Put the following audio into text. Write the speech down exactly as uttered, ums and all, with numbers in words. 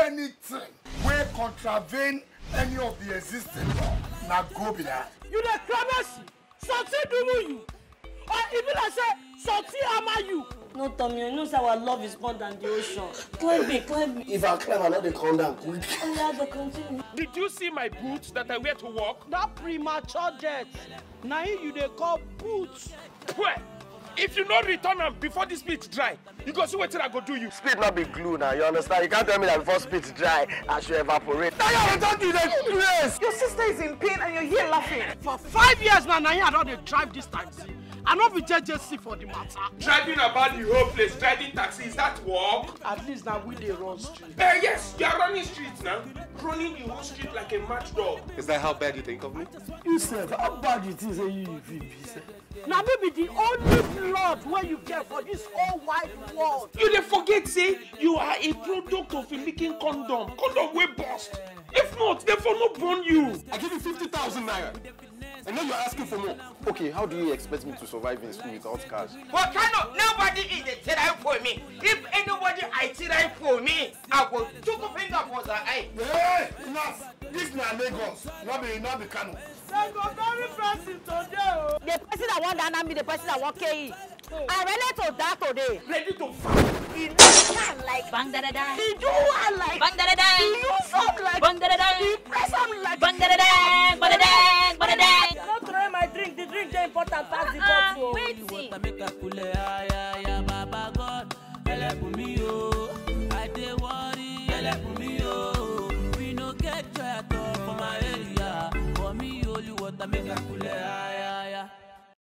anything will contravene any of the existing law. Now go be that. You the clemency, something do you. Or even I say, something am you. No, Tommy, you know our love is more than the ocean. Climb me, climb me. If I climb, I'll let it come down quick. Oh, yeah, they continue. Did you see my boots that I wear to work? That premature death. Now you they call boots. Well, if you not return them before the spit dry, you go see what I go do you. Spit not be glue now, you understand? You can't tell me that before spit dry, I should evaporate. Now you're talking the place. Your sister is in pain and you're here laughing. For five years now, now I don't drive this taxi. I not be J J C for the matter. Driving about the whole place, driving taxi, is that work? At least now we dey run street. Uh, yes, you are running streets now. Running the whole street like a mad dog. Is that how bad you think of me? You said, how bad you think say you if you be say? Now maybe the only blood where you get for this whole wide world. You dey forget say you are a product of a leaking condom. Condom will burst. If not, they for not burn you. I give you fifty thousand naira. And now you're asking for more. Okay, how do you expect me to survive in school without cash? What kind of nobody is a try for me? If anybody I try for me, I will took a finger for the eye. Hey, enough. This is not Lagos. Not be, not be Kano. They go very pressing today. The person that want that be the person that want K E. I'm ready to die today. Ready to fight. He do like bang da da da. He do like bang da da da. He use up like bang da da da. He press him like bang da da da. Bang da da. Bang da da. Don't throw my drink. The drink is important. Pass the bottle. Wait. Help me, oh. I dey worry. Help me, oh. We no get joy at all for my area. For me, only water make a cool.